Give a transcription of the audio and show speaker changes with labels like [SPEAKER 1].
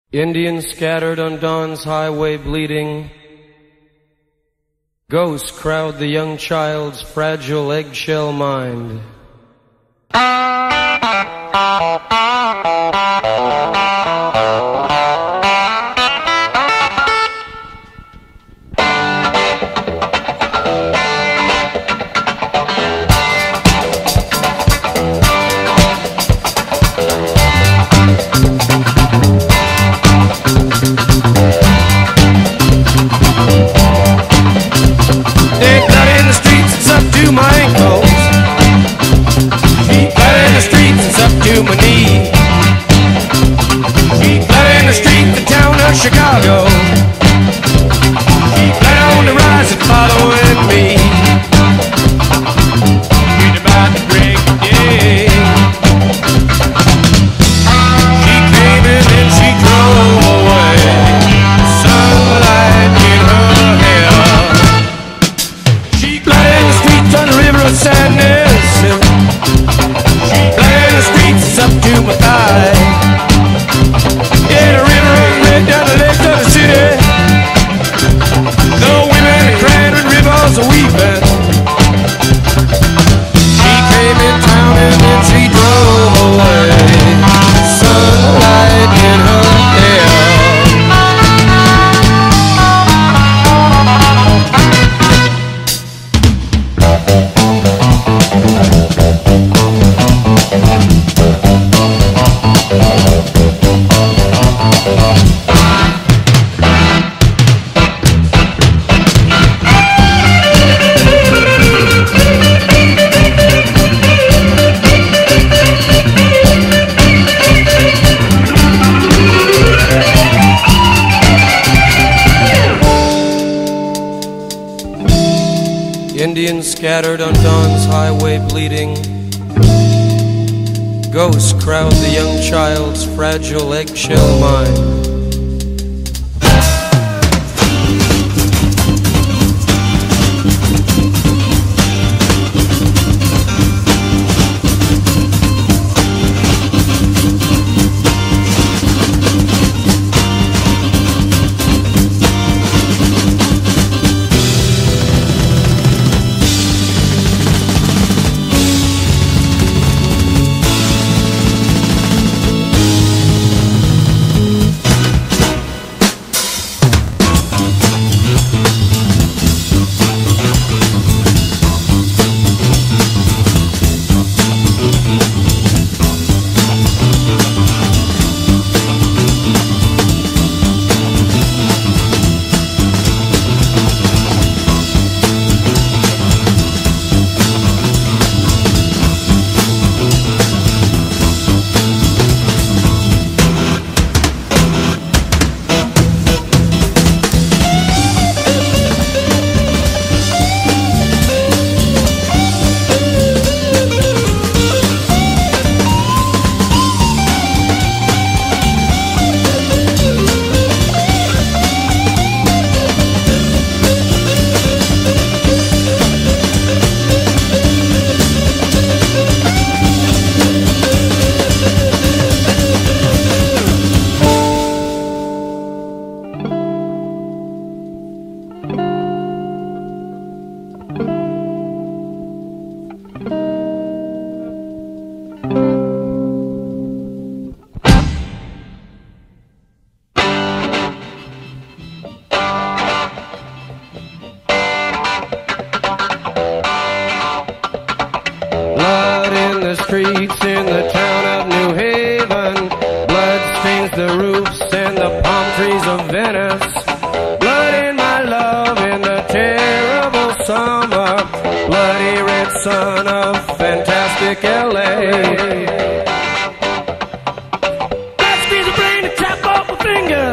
[SPEAKER 1] Indians scattered on dawn's highway bleeding. Ghosts crowd the young child's fragile eggshell mind.
[SPEAKER 2] Chicago, keep right on the rise and following me. She's about to break the day. She came in and she drove away, sunlight in her hair. She glided the streets on the river of sadness. She glided the streets up to my thigh. Yeah, the river down the legs of the city. The women are crying and rivers are weeping. She came in town and then she drove away, sunlight in her hair.
[SPEAKER 1] Indians scattered on dawn's highway bleeding. Ghosts crowd the young child's fragile eggshell mind.
[SPEAKER 2] Streets in the town of New Haven. Blood stains the roofs and the palm trees of Venice. Blood in my love in the terrible summer. Bloody red sun of fantastic LA. Blood squeeze the brain and chop off my finger.